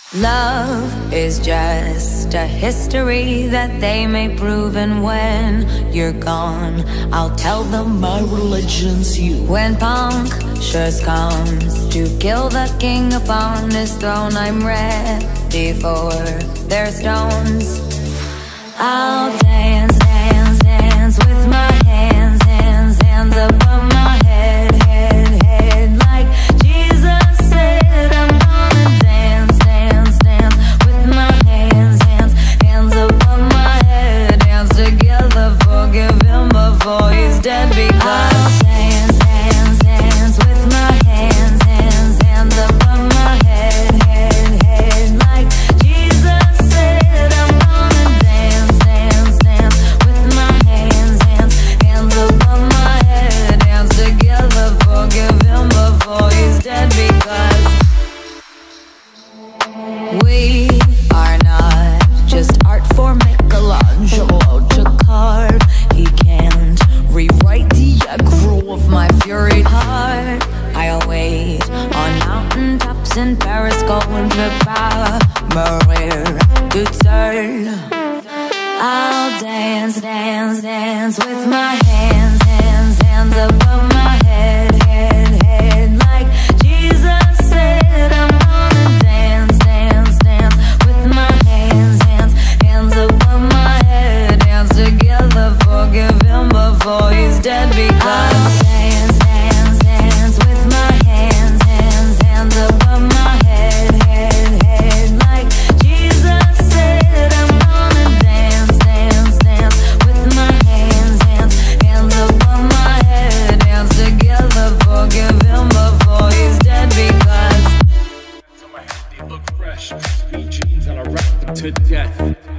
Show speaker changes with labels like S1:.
S1: Love is just a history that they may prove, and when you're gone, I'll tell them my religion's you. When punctures comes to kill the king upon his throne, I'm ready for their stones. I'll dance, dance, dance with my hands, hands, hands above my head, head, head, like Jesus said. I'm gonna dance, dance, dance with my hands, hands, hands above my head. Dance together, forgive him before he's dead, because I'll dance, dance, dance with my hands, hands, hands above my head, head, head, like Jesus said. I'm gonna dance, dance, dance with my hands, hands, hands above my head. Dance together, forgive him before he's dead, because we are not just art for Michelangelo to carve. He can't rewrite the aggro of my fury heart. I'll wait on mountaintops in Paris, going to Maria to turn. I'll dance, dance, dance with my hands, hands, hands above my head, head, head, like Jesus said. I'm gonna dance, dance, dance with my hands, hands, hands above my head. Dance together, forgive him before he's dead, because I'll dance, dance, dance with my hands, hands, hands above my head, head, head, like Jesus said. I'm gonna dance, dance, dance with my hands, hands, hands above my head. Dance together, forgive him before he's dead, because
S2: On my head, they look fresh. Speed jeans and I rap them to death.